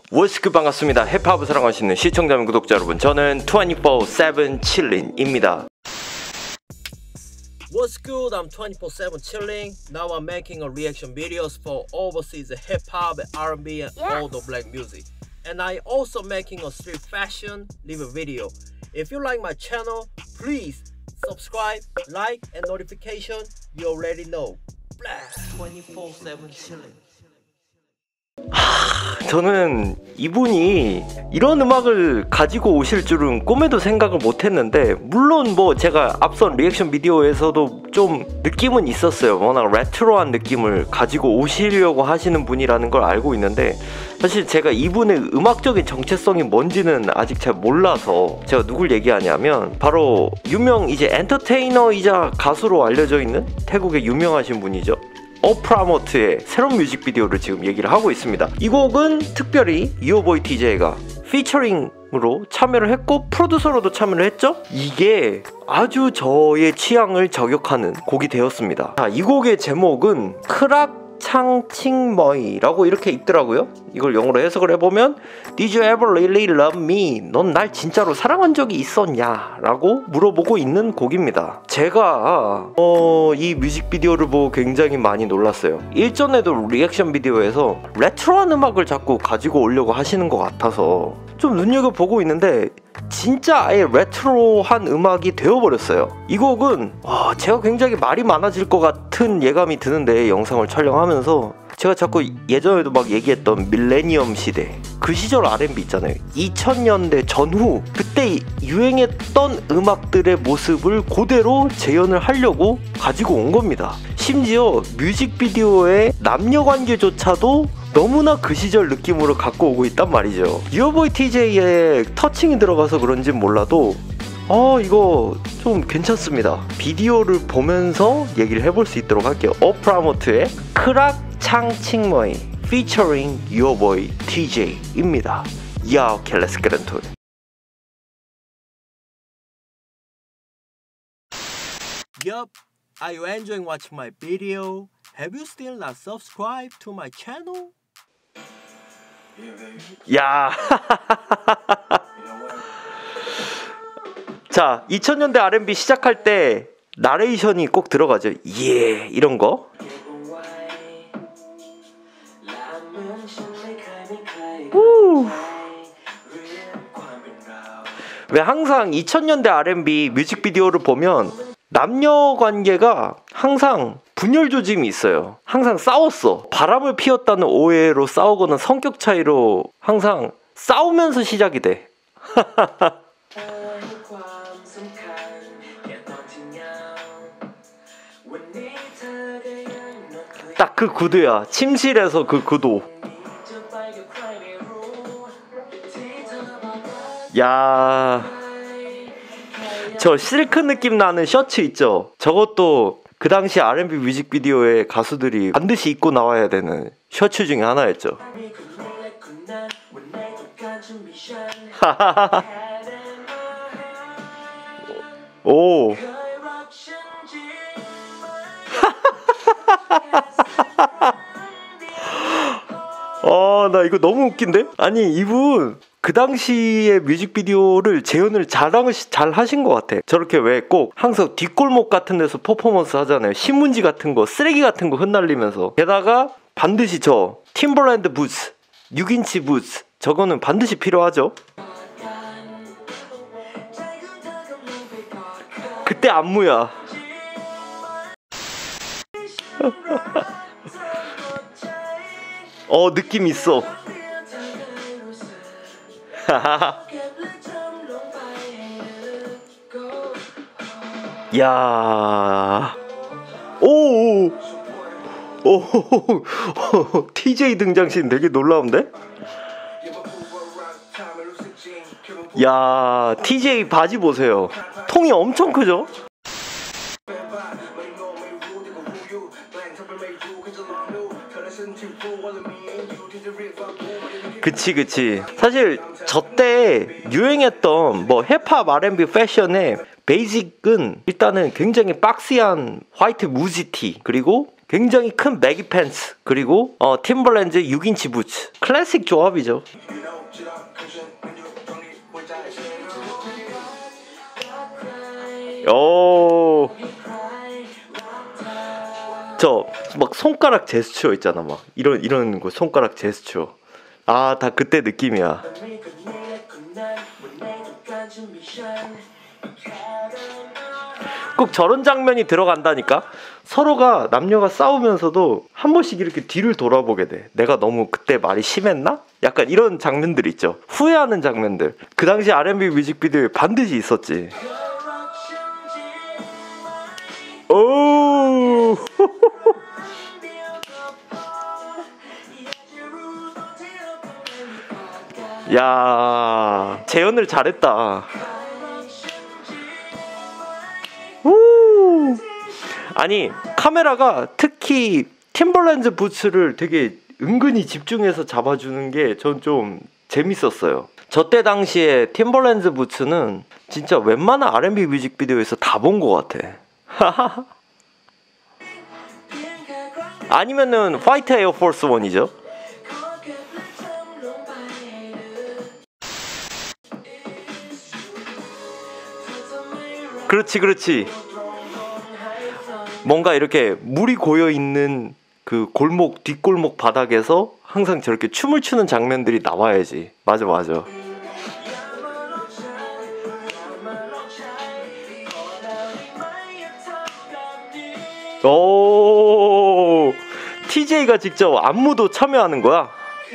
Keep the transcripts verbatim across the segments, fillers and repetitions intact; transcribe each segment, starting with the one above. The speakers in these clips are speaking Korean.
워스크 반갑습니다. 힙합을 사랑하시는 시청자 및 구독자 여러분, 저는 이십사 세븐 칠린입니다. What's good? I'm twenty-four seven chilling. Now I'm making a reaction videos for overseas hip hop, R and B, and Yes. all the black music. And I also making a street fashion live video. If you like my channel, please subscribe, like, and notification. You already know. Blast twenty-four seven chilling. 저는 이분이 이런 음악을 가지고 오실 줄은 꿈에도 생각을 못했는데, 물론 뭐 제가 앞선 리액션 비디오에서도 좀 느낌은 있었어요. 워낙 레트로한 느낌을 가지고 오시려고 하시는 분이라는 걸 알고 있는데, 사실 제가 이분의 음악적인 정체성이 뭔지는 아직 잘 몰라서 제가 누굴 얘기하냐면 바로 유명 이제 엔터테이너이자 가수로 알려져 있는 태국의 유명하신 분이죠. 어프라모트의 새로운 뮤직비디오를 지금 얘기를 하고 있습니다. 이 곡은 특별히 이오보이 티제이가 피처링으로 참여를 했고 프로듀서로도 참여를 했죠. 이게 아주 저의 취향을 저격하는 곡이 되었습니다. 자, 이 곡의 제목은 크락 창칭머이라고 이렇게 있더라고요. 이걸 영어로 해석을 해보면 Did you ever really love me? 넌 날 진짜로 사랑한 적이 있었냐? 라고 물어보고 있는 곡입니다. 제가 어, 이 뮤직비디오를 보고 굉장히 많이 놀랐어요. 일전에도 리액션 비디오에서 레트로한 음악을 자꾸 가지고 오려고 하시는 것 같아서 좀 눈여겨보고 있는데, 진짜 아예 레트로한 음악이 되어버렸어요. 이 곡은 와, 제가 굉장히 말이 많아질 것 같은 예감이 드는데, 영상을 촬영하면서 제가 자꾸 예전에도 막 얘기했던 밀레니엄 시대, 그 시절 알앤비 있잖아요. 이천 년대 전후 그때 유행했던 음악들의 모습을 그대로 재현을 하려고 가지고 온 겁니다. 심지어 뮤직비디오의 남녀관계조차도 너무나 그 시절 느낌으로 갖고 오고 있단 말이죠. 이오보이 티제이의 터칭이 들어가서 그런지 몰라도 어 이거 좀 괜찮습니다. 비디오를 보면서 얘기를 해볼 수 있도록 할게요. 어프라모트의 크락 창칭머이 featuring 이오보이 티제이입니다. 야, 오케이, let's get into it. Yup. Are you enjoying watching my video? Have you still not subscribed to my channel? 야. 자, 이천 년대 알앤비 시작할 때 나레이션이 꼭 들어가죠. 예, 이런 거. 우. 왜 항상 이천 년대 알앤비 뮤직비디오를 보면 남녀 관계가 항상 분열 조짐이 있어요. 항상 싸웠어. 바람을 피웠다는 오해로 싸우거나 성격 차이로 항상 싸우면서 시작이 돼. 딱 그 구도야. 침실에서 그 구도. 야, 저 실크 느낌 나는 셔츠 있죠? 저것도 그 당시 알앤비 뮤직비디오에 가수들이 반드시 입고 나와야 되는 셔츠 중에 하나였죠. 오. 어, 나 이거 너무 웃긴데? 아니, 이분 그 당시의 뮤직비디오를 재현을 잘, 잘 하신 것 같아. 저렇게 왜 꼭 항상 뒷골목 같은 데서 퍼포먼스 하잖아요. 신문지 같은 거, 쓰레기 같은 거 흩날리면서. 게다가 반드시 저 팀버랜드 부츠, 육 인치 부츠, 저거는 반드시 필요하죠. 그때 안무야. 어, 느낌 있어. 야, 오, 오, 티제이 등장신 되게 놀라운데? 야, 티제이 바지 보세요. 통이 엄청 크죠? 그치 그치. 사실 저때 유행했던 뭐 힙합, 알앤비 패션의 베이직은 일단은 굉장히 박시한 화이트 무지티, 그리고 굉장히 큰 배기 팬츠, 그리고 어, 팀벌랜드 육 인치 부츠. 클래식 조합이죠. 오, 저 막 손가락 제스처 있잖아, 막 이런 이런 거 손가락 제스처. 아, 다 그때 느낌이야. 꼭 저런 장면이 들어간다니까. 서로가 남녀가 싸우면서도 한 번씩 이렇게 뒤를 돌아보게 돼. 내가 너무 그때 말이 심했나? 약간 이런 장면들 있죠. 후회하는 장면들. 그 당시 알앤비 뮤직비디오에 반드시 있었지. 오. 야, 재현을 잘했다. 오. 아니, 카메라가 특히 팀벌랜드 부츠를 되게 은근히 집중해서 잡아주는 게 전 좀 재밌었어요. 저 때 당시에 팀벌랜드 부츠는 진짜 웬만한 알앤비 뮤직비디오에서 다 본 것 같아. 아니면은 화이트 에어포스 원이죠. 그렇지 그렇지. 뭔가 이렇게 물이 고여있는 그 골목 뒷골목 바닥에서 항상 저렇게 춤을 추는 장면들이 나와야지. 맞아 맞아. 오, 티제이가 직접 안무도 참여하는 거야.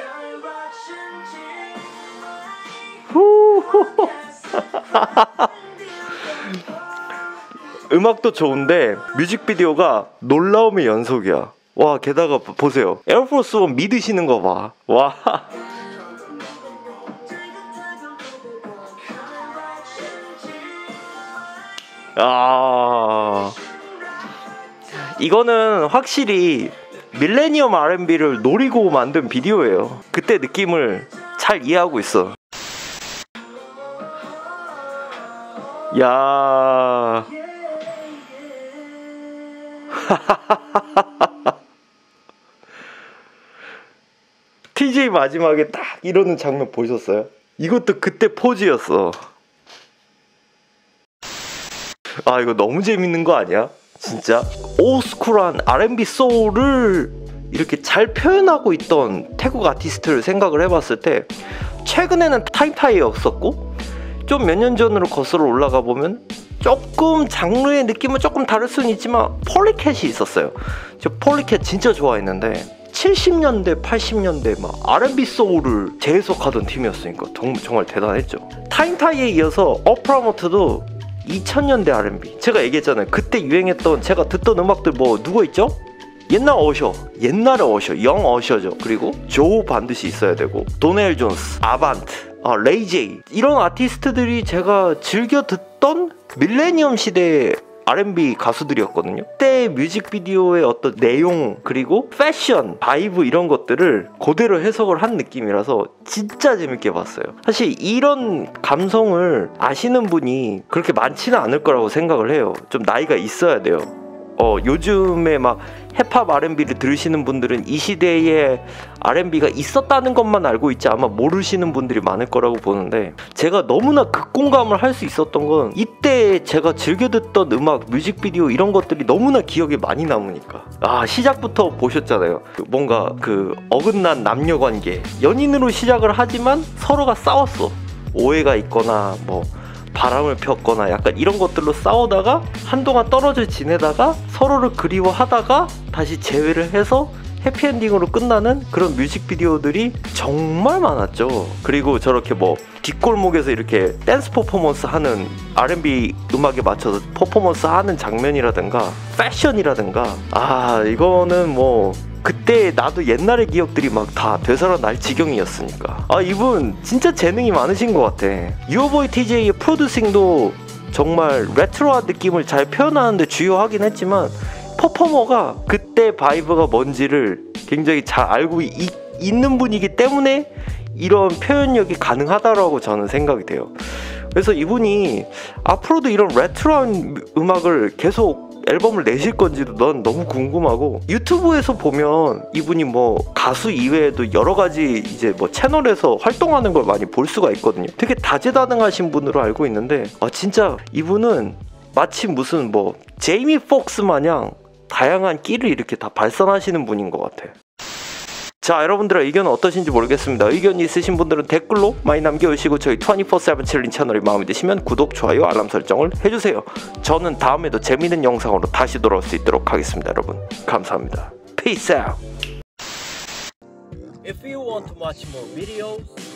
음악도 좋은데 뮤직비디오가 놀라움의 연속이야. 와, 게다가 보세요. 에어포스 원 믿으시는 거 봐. 와. 아, 이거는 확실히 밀레니엄 알앤비를 노리고 만든 비디오예요. 그때 느낌을 잘 이해하고 있어. 야. 티제이 마지막에 딱 이러는 장면 보셨어요? 이것도 그때 포즈였어. 아, 이거 너무 재밌는 거 아니야? 진짜 올스쿨한 알앤비 소울을 이렇게 잘 표현하고 있던 태국 아티스트를 생각을 해봤을 때, 최근에는 타임타이였었고, 좀 몇 년 전으로 거슬러 올라가 보면 조금 장르의 느낌은 조금 다를 수는 있지만 폴리캣이 있었어요. 저 폴리캣 진짜 좋아했는데 칠십 년대 팔십 년대 막 알앤비 소울을 재해석하던 팀이었으니까 정말, 정말 대단했죠. 타임타이에 이어서 어프라모트도 이천 년대 알앤비, 제가 얘기했잖아요. 그때 유행했던, 제가 듣던 음악들 뭐 누구 있죠? 옛날 어셔, 옛날의 어셔, 영 어셔죠. 그리고 조 반드시 있어야 되고, 도넬 존스, 아반트, 아, 레이제이, 이런 아티스트들이 제가 즐겨 듣던 밀레니엄 시대의 알앤비 가수들이었거든요. 그때 뮤직비디오의 어떤 내용, 그리고 패션, 바이브 이런 것들을 그대로 해석을 한 느낌이라서 진짜 재밌게 봤어요. 사실 이런 감성을 아시는 분이 그렇게 많지는 않을 거라고 생각을 해요. 좀 나이가 있어야 돼요. 어, 요즘에 막 힙합 알앤비를 들으시는 분들은 이 시대에 알앤비가 있었다는 것만 알고 있지 아마 모르시는 분들이 많을 거라고 보는데, 제가 너무나 극공감을 할 수 있었던 건 이때 제가 즐겨 듣던 음악, 뮤직비디오 이런 것들이 너무나 기억에 많이 남으니까. 아, 시작부터 보셨잖아요. 뭔가 그 어긋난 남녀관계, 연인으로 시작을 하지만 서로가 싸웠어. 오해가 있거나 뭐 바람을 폈거나 약간 이런 것들로 싸우다가 한동안 떨어져 지내다가 서로를 그리워하다가 다시 재회를 해서 해피엔딩으로 끝나는 그런 뮤직비디오들이 정말 많았죠. 그리고 저렇게 뭐 뒷골목에서 이렇게 댄스 퍼포먼스 하는, 알앤비 음악에 맞춰서 퍼포먼스 하는 장면이라든가 패션이라든가, 아, 이거는 뭐 그때 나도 옛날의 기억들이 막 다 되살아날 지경이었으니까. 아, 이분 진짜 재능이 많으신 것 같아. 유어보이 티제이의 프로듀싱도 정말 레트로한 느낌을 잘 표현하는데 주요하긴 했지만, 퍼포머가 그때 바이브가 뭔지를 굉장히 잘 알고 이, 있는 분이기 때문에 이런 표현력이 가능하다라고 저는 생각이 돼요. 그래서 이분이 앞으로도 이런 레트로한 음악을 계속 앨범을 내실 건지도 난 너무 궁금하고, 유튜브에서 보면 이분이 뭐 가수 이외에도 여러 가지 이제 뭐 채널에서 활동하는 걸 많이 볼 수가 있거든요. 되게 다재다능하신 분으로 알고 있는데, 아 진짜 이분은 마치 무슨 뭐 제이미 폭스 마냥 다양한 끼를 이렇게 다 발산하시는 분인 것 같아. 자, 여러분들의 의견은 어떠신지 모르겠습니다. 의견이 있으신 분들은 댓글로 많이 남겨주시고, 저희 이십사 세븐 칠린 채널이 마음에 드시면 구독, 좋아요, 알람 설정을 해주세요. 저는 다음에도 재밌는 영상으로 다시 돌아올 수 있도록 하겠습니다. 여러분 감사합니다. Peace out. If you want to watch more videos,